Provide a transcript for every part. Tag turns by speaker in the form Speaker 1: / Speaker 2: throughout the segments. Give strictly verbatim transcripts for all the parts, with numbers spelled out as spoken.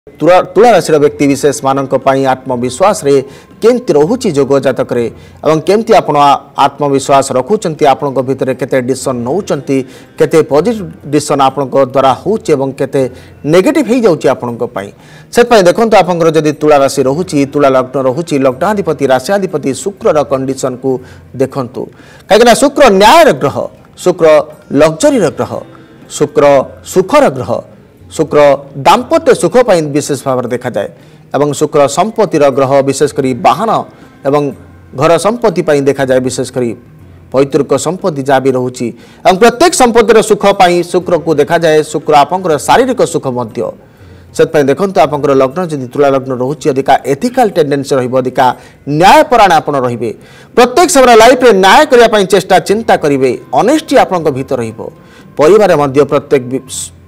Speaker 1: तुला तुला राशि व्यक्ति विशेष मानक आत्मविश्वास रे केमती रोचे जोग जातक केमती आप आत्मविश्वास रखुंट आपण भितर केते डिसीजन नौकरी केते पॉजिटिव डिसीजन आपण द्वारा होते नेगेटिव हो जाऊँगी आपण से देखो आप जदि तुला राशि रोचे तुला लग्न रोचे लग्नाधिपति राशियाधिपति शुक्र कंडीशन को देखु कहीं शुक्र न्यायर ग्रह शुक्र लग्जरी ग्रह शुक्र सुखर ग्रह शुक्र दाम्पत्य सुख पर विशेष भाव देखा जाए एवं शुक्र संपत्तिर ग्रह विशेषकर वाहन एवं घर संपत्ति पर देखा जाए विशेषकर पैतृक संपत्ति जहाँ भी रोचे और प्रत्येक संपत्तिर सुख पर शुक्र को देखा जाए शुक्र आपंकर शारीरिक सुख मध्य से देखो आप लग्न जदि तुला लग्न रोचे अधिका एथिकल टेंडेंसी रहा न्यायपरायण आप रे प्रत्येक समय लाइफ में न्याय करने चेष्टा चिंता करेंगे ऑनेस्टी आपण भीतर रहिबो परिवार मध्य प्रत्येक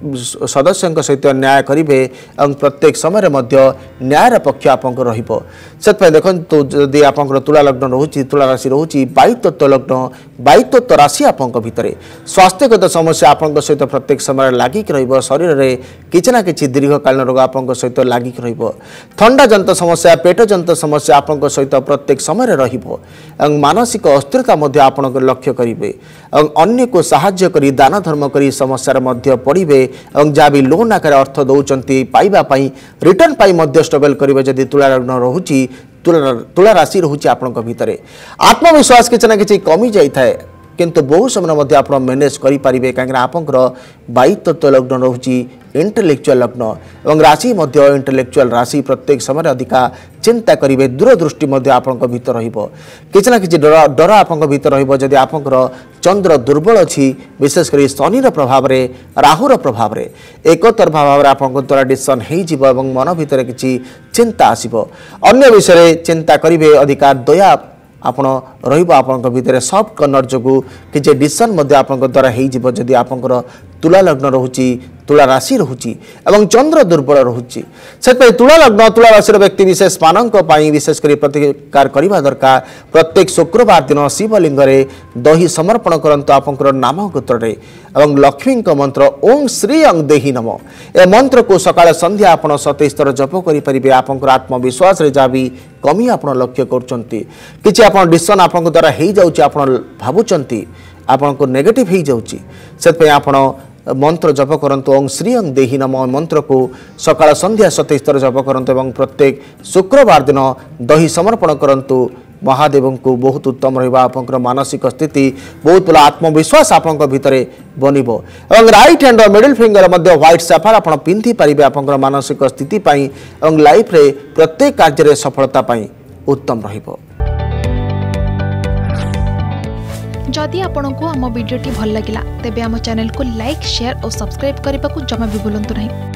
Speaker 1: सदस्य सहित न्याय करेंगे और प्रत्येक समय न्यायर पक्ष आपको से देखो जदि आप तुला लग्न रोचे तुला राशि रोचे वायुतत्व लग्न वायुतत्व राशि आप भितर स्वास्थ्यगत समस्या आप सहित प्रत्येक समय लागिक शरीर में किसी ना कि दीर्घकालीन रोग आप सहित लागिक थंडा जंत समस्या पेट जंत समस्या आप सहित प्रत्येक समय और मानसिक अस्थिरता आप लक्ष्य करेंगे और अन्य को साहाय्य करी दान धर्म करी समस्या मध्य पड़े और जहाँ भी लोन आकार अर्थ दौरान पाइबापी रिटर्न पाई स्ट्रगल करेंगे जदि तुला लग्न रोचे तुला तुला राशि रोचे आपण भितर आत्मविश्वास किसी ना कि कमी जाए किंतु बहु समय आप मैनेज करेंगे कहीं आपंकर वायुतत्व लग्न रोचे इंटेलेक्चुअल लग्न और राशि इंटेलेक्चुअल राशि प्रत्येक समय अधिका चिंता करेंगे दूरदृष्टि आपण भीतर किसी ना कि डर डर आप भीतर रही आपंकर चंद्र दुर्बल अच्छी विशेषकर शनिर प्रभाव में राहुर प्रभाव में एकतरफा भाव में आप द्वारा डिसीजन हो मन भीतर किसी चिंता आसो अन्य विषय चिंता करेंगे अधिका दया आपण रहा भितर सफ्ट कर्नर जो कि डिसीजन आप द्वारा होदी आपंकर तुला लग्न रोचे तुला राशि रोचे और चंद्र दुर्बल रोचे से तुला लग्न तुला राशि व्यक्ति विशेष मानक विशेषकर प्रतिकार करने दरकार प्रत्येक शुक्रवार दिन शिवलिंग दही समर्पण करंतु आपंकर नाम गोत्र और लक्ष्मी मंत्र ओं श्री अंग देही नम ए मंत्र को सकाळ संध्या आपण सतैश थर जप करेंगे आपंकर आत्मविश्वास जहाँ भी कमी आप लक्ष्य कर डिसीजन आप द्वारा हो जाऊँगी भावुंट आपन को नेगेटिव हो जाऊँगी से आपण मंत्र जप करंतु ओं श्री अंग देही नम मंत्र को सकाळ संध्या सतैश थर जप करंतु एवं प्रत्येक शुक्रवार दिन दही समर्पण करंतु महादेव को बहुत उत्तम रहा आपंकर मानसिक स्थिति बहुत बड़ा आत्मविश्वास आपंक भितर बनिबो और राइट हैंड और मिडिल फिंगर मध्य व्हाइट सफार आप पिंधि पारिबे आपंकर मानसिक स्थिति पाई और लाइफ रे प्रत्येक कार्य रे सफलता पाई उत्तम रहिबो।
Speaker 2: जदि आपंक आम भिडी भल लगा तेब आम चैनल को लाइक शेयर और सब्सक्राइब करने को जमा भी भूलु नहीं।